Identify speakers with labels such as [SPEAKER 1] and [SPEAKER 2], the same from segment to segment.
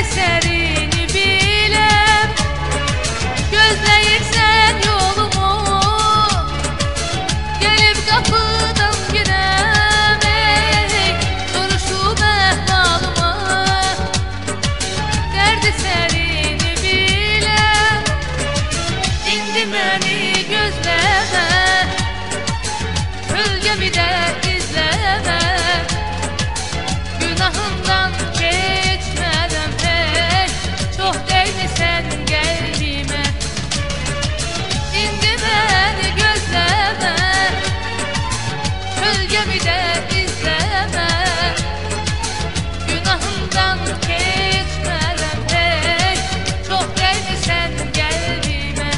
[SPEAKER 1] eserini bilem, gözleyirsen yolumu, gelip kapıdan girem. Ey duruşum ehvalıma, derd eserini bilem. İndi məni gözləmə, kölgəmi də izləmə, günahımdan geçmeden hey, çok değmişsen geldiğime. İndi beni gözleme, kölgemi de izleme, günahımdan geçmeden hey, çok değmişsen geldiğime.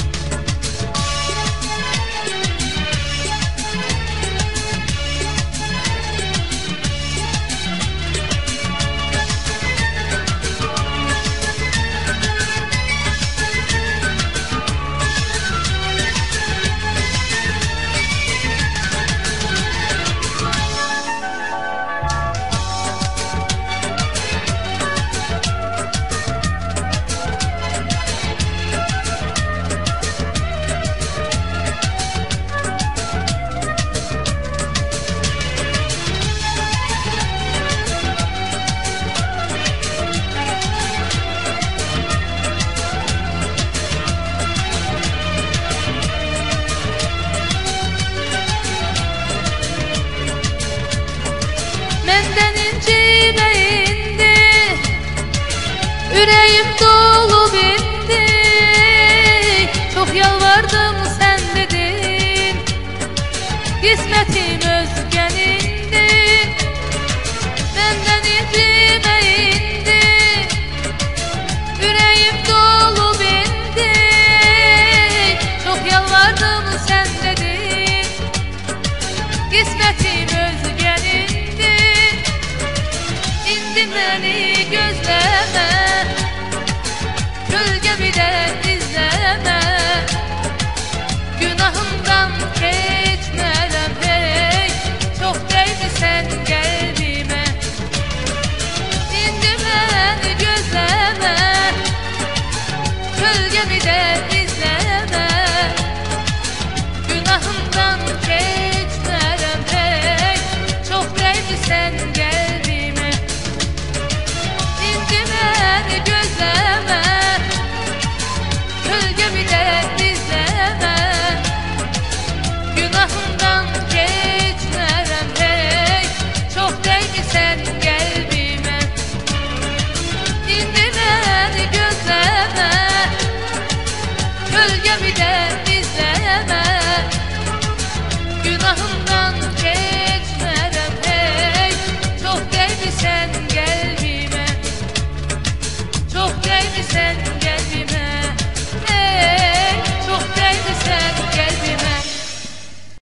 [SPEAKER 1] Menden incime indi, yüreğim dolu bindi. Çok yalvardım sen dedin, kısmetim özgenindi. Menden incime indi, yüreğim dolu bindi. Çok yalvardım sen dedin, kısmetim özgenindi. İndi beni gözleme, kölgemi de izleme, günahımdan geçmeden hey, çok değmişsen geldiğime. İndi beni gözleme, kölgemi de izleme, günahımdan geçmeden hey, çok değmişsen geldiğime. İndi beni gözleme, kölgemi de izleme, günahımdan geçmeden hey, çok değmişsen gelbime. İndi beni gözleme, kölgemi de izleme, günahımdan geçmeden hey, çok değmişsen gelbime. Çok değmişsen